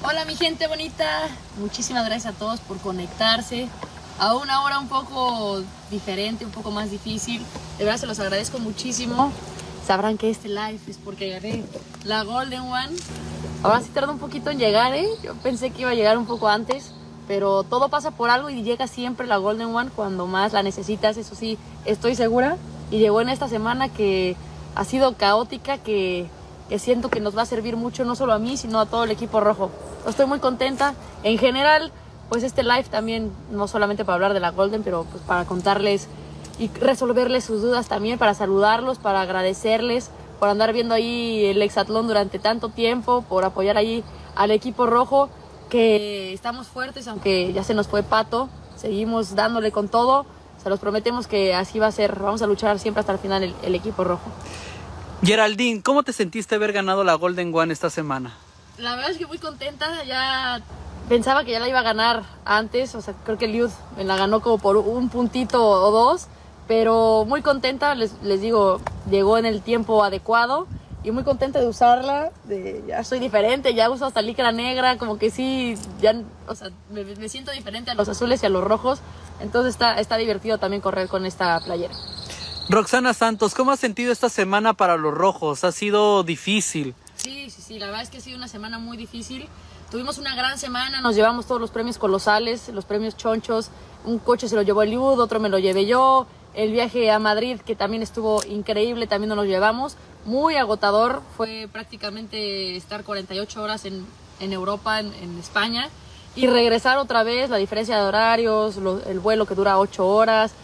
Hola mi gente bonita, muchísimas gracias a todos por conectarse a una hora un poco diferente, un poco más difícil. De verdad se los agradezco muchísimo. Sabrán que este live es porque gané la Golden One. Ahora sí tarda un poquito en llegar, Yo pensé que iba a llegar un poco antes, pero todo pasa por algo y llega siempre la Golden One cuando más la necesitas, eso sí, estoy segura. Y llegó en esta semana que ha sido caótica, que siento que nos va a servir mucho, no solo a mí, sino a todo el equipo rojo. Estoy muy contenta. En general, pues este live también, no solamente para hablar de la Golden, pero pues para contarles y resolverles sus dudas también, para saludarlos, para agradecerles por andar viendo ahí el hexatlón durante tanto tiempo, por apoyar ahí al equipo rojo, que estamos fuertes, aunque ya se nos fue Pato, seguimos dándole con todo, se los prometemos que así va a ser, vamos a luchar siempre hasta el final el equipo rojo. Geraldine, ¿cómo te sentiste haber ganado la Golden One esta semana? La verdad es que muy contenta, ya pensaba que ya la iba a ganar antes, o sea, creo que Liud me la ganó como por un puntito o dos, pero muy contenta, les digo, llegó en el tiempo adecuado y muy contenta de usarla, ya soy diferente, ya uso hasta licra negra, como que sí, ya, o sea, me siento diferente a los azules y a los rojos, entonces está divertido también correr con esta playera. Roxana Santos, ¿cómo has sentido esta semana para los rojos? ¿Ha sido difícil? Sí, la verdad es que ha sido una semana muy difícil. Tuvimos una gran semana, nos llevamos todos los premios colosales, los premios chonchos. Un coche se lo llevó el Liud, otro me lo llevé yo. El viaje a Madrid, que también estuvo increíble, también nos lo llevamos. Muy agotador, fue prácticamente estar 48 horas en Europa, en España. Y regresar otra vez, la diferencia de horarios, el vuelo que dura 8 horas.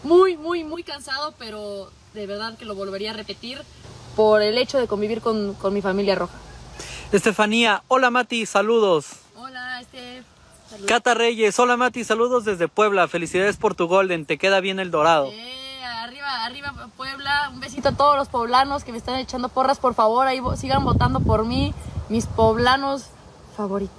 Muy cansado, pero de verdad que lo volvería a repetir por el hecho de convivir con mi familia roja. Estefanía, hola Mati, saludos. Hola, saludos. Cata Reyes, hola Mati, saludos desde Puebla, felicidades por tu Golden, te queda bien el dorado. Arriba Puebla, un besito a todos los poblanos que me están echando porras, por favor, ahí sigan votando por mí, mis poblanos favoritos.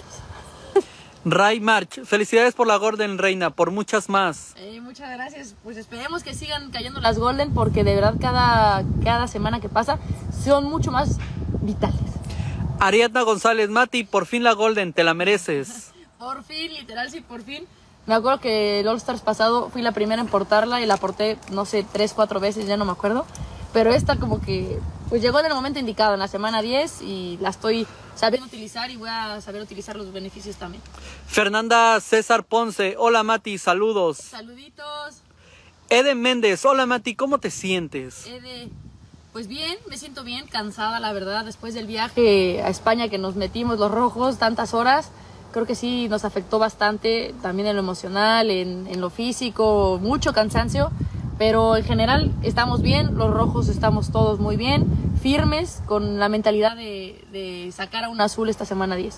Ray March, felicidades por la Golden Reina, por muchas más. Muchas gracias, pues esperemos que sigan cayendo las Golden porque de verdad cada semana que pasa son mucho más vitales. Ariadna González, Mati, por fin la Golden, te la mereces. Por fin, literal, sí, por fin. Me acuerdo que el All Stars pasado fui la primera en portarla y la porté, no sé, 3, 4 veces, ya no me acuerdo. Pero esta como que, pues llegó en el momento indicado, en la semana 10 y la estoy sabiendo utilizar y voy a saber utilizar los beneficios también. Fernanda César Ponce, hola Mati, saludos. Saluditos. Eden Méndez, hola Mati, ¿cómo te sientes? Pues bien, me siento bien, cansada la verdad, después del viaje a España que nos metimos los rojos tantas horas, creo que sí nos afectó bastante, también en lo emocional, en lo físico, mucho cansancio, pero en general estamos bien, los rojos estamos todos muy bien, firmes, con la mentalidad de sacar a un azul esta semana 10.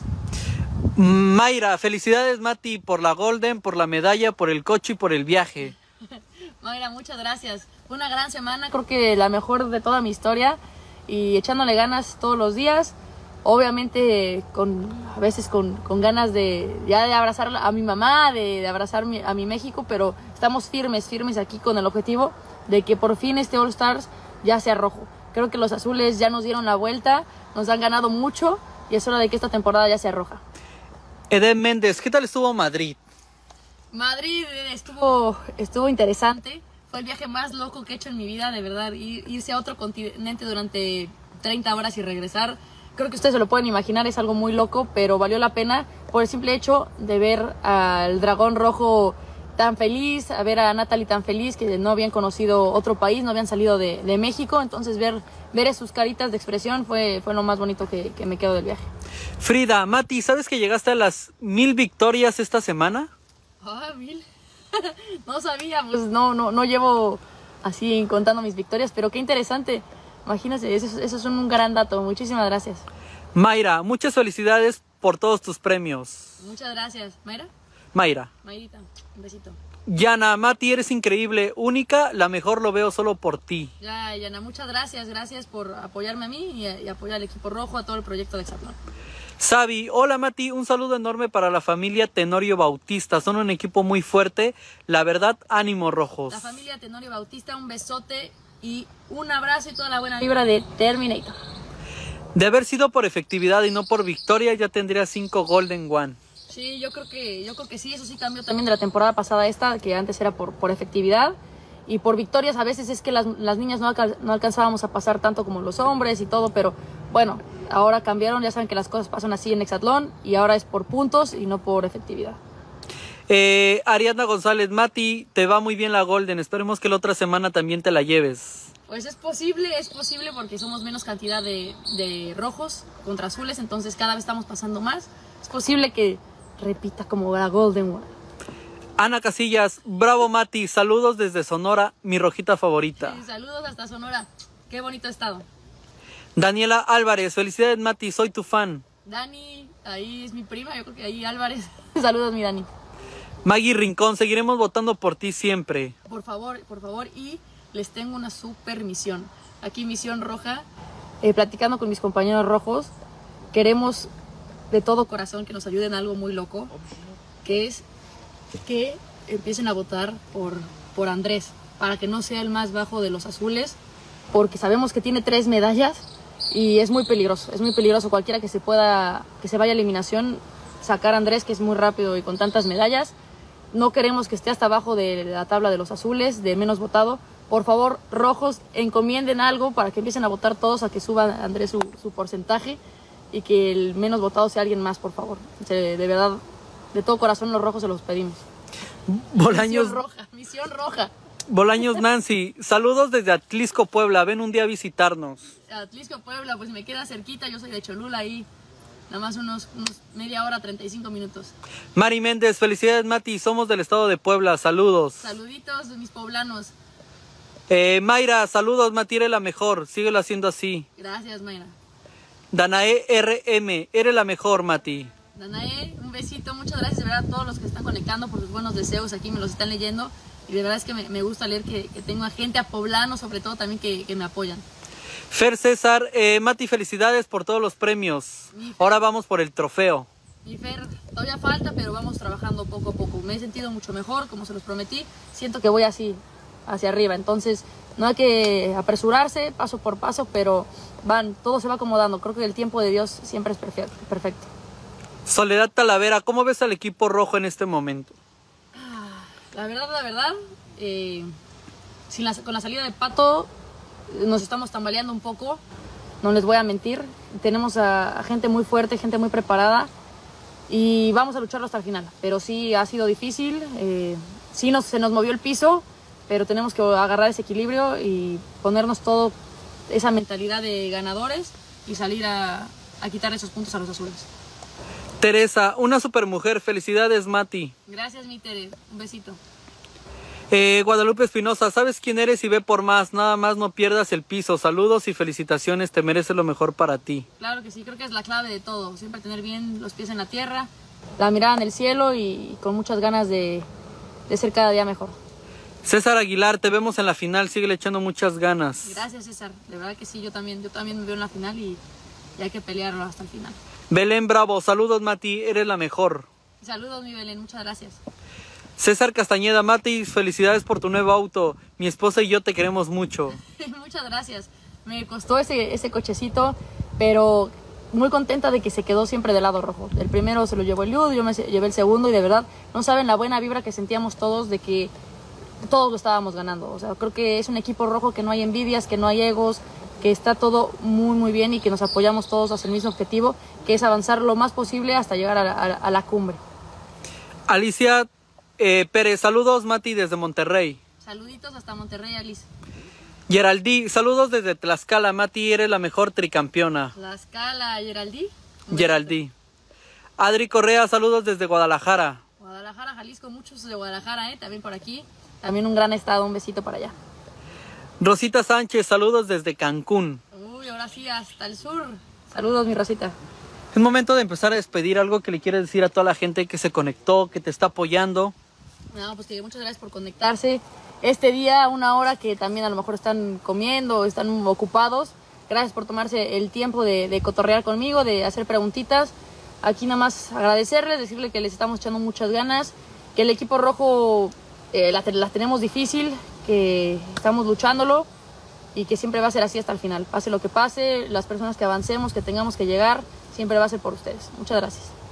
Mayra, felicidades Mati por la Golden, por la medalla, por el coche y por el viaje. Mayra, muchas gracias. Fue una gran semana, creo que la mejor de toda mi historia y echándole ganas todos los días. Obviamente a veces con ganas de abrazar a mi mamá, de abrazar a mi México, pero estamos firmes aquí con el objetivo de que por fin este All Stars ya sea rojo. Creo que los azules ya nos dieron la vuelta, nos han ganado mucho y es hora de que esta temporada ya sea roja. Eden Méndez, ¿qué tal estuvo Madrid? Madrid estuvo interesante, fue el viaje más loco que he hecho en mi vida, de verdad, irse a otro continente durante 30 horas y regresar, creo que ustedes se lo pueden imaginar, es algo muy loco, pero valió la pena por el simple hecho de ver al dragón rojo tan feliz, a ver a Natalie tan feliz, que no habían conocido otro país, no habían salido de México, entonces ver sus caritas de expresión fue lo más bonito que me quedo del viaje. Frida, Mati, ¿sabes que llegaste a las 1000 victorias esta semana? 1000. No sabía, pues no llevo así contando mis victorias, pero qué interesante. Imagínense, eso es un gran dato. Muchísimas gracias. Mayra, muchas felicidades por todos tus premios. Muchas gracias. ¿Mayra? Mayra. Mayrita, un besito. Yana, Mati, eres increíble, única, la mejor lo veo solo por ti. Ya, Yana, muchas gracias. Gracias por apoyarme a mí y apoyar al equipo rojo, a todo el proyecto de Hexatlón. Sabi, hola Mati, un saludo enorme para la familia Tenorio Bautista, son un equipo muy fuerte, la verdad, ánimo rojos. La familia Tenorio Bautista, un besote y un abrazo y toda la buena vibra de Terminator. De haber sido por efectividad y no por victoria, ya tendría 5 Golden One. Sí, yo creo que sí, eso sí cambió también de la temporada pasada esta, que antes era por efectividad. Y por victorias a veces es que las niñas no alcanzábamos a pasar tanto como los hombres y todo, pero bueno, ahora cambiaron, ya saben que las cosas pasan así en hexatlón y ahora es por puntos y no por efectividad. Ariadna González, Mati, te va muy bien la Golden, esperemos que la otra semana también te la lleves. Pues es posible porque somos menos cantidad de rojos contra azules, entonces cada vez estamos pasando más. Es posible que repita como la Golden One. Ana Casillas, bravo Mati, saludos desde Sonora, mi rojita favorita. Sí, saludos hasta Sonora, qué bonito estado. Daniela Álvarez, felicidades Mati, soy tu fan. Dani, ahí es mi prima, yo creo que ahí Álvarez. Saludos mi Dani. Maggie Rincón, seguiremos votando por ti siempre. Por favor, y les tengo una super misión. Aquí Misión Roja, platicando con mis compañeros rojos, queremos de todo corazón que nos ayuden a algo muy loco, que es que empiecen a votar por Andrés, para que no sea el más bajo de los azules, porque sabemos que tiene 3 medallas y es muy peligroso cualquiera que se vaya a eliminación, sacar a Andrés, que es muy rápido y con tantas medallas. No queremos que esté hasta abajo de la tabla de los azules, de menos votado. Por favor, rojos, encomienden algo para que empiecen a votar todos, a que suba Andrés su porcentaje y que el menos votado sea alguien más, por favor. De verdad, de todo corazón los rojos se los pedimos. Bolaños, Misión roja. Bolaños Nancy, saludos desde Atlisco, Puebla, ven un día a visitarnos. Atlisco, Puebla, pues me queda cerquita, yo soy de Cholula, ahí nada más unos media hora, 35 minutos. Mari Méndez, felicidades Mati, somos del estado de Puebla, saludos. Saluditos mis poblanos. Mayra, saludos Mati, eres la mejor, síguelo haciendo así. Gracias Mayra. Danae RM, eres la mejor Mati. Danae, un besito, muchas gracias de verdad a todos los que están conectando por sus buenos deseos, aquí me los están leyendo y de verdad es que me gusta leer que tengo a gente, a poblanos sobre todo también que me apoyan. Fer César, Mati, felicidades por todos los premios. Ahora vamos por el trofeo. Mi Fer, todavía falta, pero vamos trabajando poco a poco. Me he sentido mucho mejor, como se los prometí. Siento que voy así, hacia arriba. Entonces, no hay que apresurarse, paso por paso, pero todo se va acomodando. Creo que el tiempo de Dios siempre es perfecto. Soledad Talavera, ¿cómo ves al equipo rojo en este momento? La verdad, con la salida de Pato nos estamos tambaleando un poco, no les voy a mentir. Tenemos a gente muy fuerte, gente muy preparada y vamos a lucharlo hasta el final. Pero sí ha sido difícil, se nos movió el piso, pero tenemos que agarrar ese equilibrio y ponernos todo esa mentalidad de ganadores y salir a quitar esos puntos a los azules. Teresa, una supermujer, felicidades Mati. Gracias mi Tere, un besito. Guadalupe Espinosa, ¿sabes quién eres y ve por más? Nada más no pierdas el piso. Saludos y felicitaciones, te mereces lo mejor para ti. Claro que sí, creo que es la clave de todo. Siempre tener bien los pies en la tierra, la mirada en el cielo y con muchas ganas de ser cada día mejor. César Aguilar, te vemos en la final, síguele echando muchas ganas. Gracias César, de verdad que sí, yo también me veo en la final y hay que pelearlo hasta el final. Belén Bravo, saludos Mati, eres la mejor. Saludos mi Belén, muchas gracias. César Castañeda, Mati, felicidades por tu nuevo auto. Mi esposa y yo te queremos mucho. Muchas gracias. Me costó ese cochecito, pero muy contenta de que se quedó siempre del lado rojo. El primero se lo llevó el Liud, yo me llevé el segundo y de verdad no saben la buena vibra que sentíamos todos de que todos lo estábamos ganando. O sea, creo que es un equipo rojo que no hay envidias, que no hay egos, que está todo muy muy bien y que nos apoyamos todos hacia el mismo objetivo, que es avanzar lo más posible hasta llegar a la cumbre. Alicia Pérez, saludos Mati desde Monterrey. Saluditos hasta Monterrey, Alice. Geraldí, saludos desde Tlaxcala, Mati, eres la mejor tricampeona. Tlaxcala, Geraldí. Geraldí. Adri Correa, saludos desde Guadalajara. Guadalajara, Jalisco, muchos de Guadalajara, también por aquí. También un gran estado, un besito para allá. Rosita Sánchez, saludos desde Cancún. Uy, ahora sí, hasta el sur. Saludos, mi Rosita. Es momento de empezar a despedir, algo que le quieres decir a toda la gente que se conectó, que te está apoyando. No, pues que muchas gracias por conectarse. Este día, una hora que también a lo mejor están comiendo, están ocupados. Gracias por tomarse el tiempo de cotorrear conmigo, de hacer preguntitas. Aquí nada más agradecerles, decirle que les estamos echando muchas ganas, que el equipo rojo la tenemos difícil, que estamos luchándolo y que siempre va a ser así hasta el final. Pase lo que pase, las personas que avancemos, que tengamos que llegar, siempre va a ser por ustedes. Muchas gracias.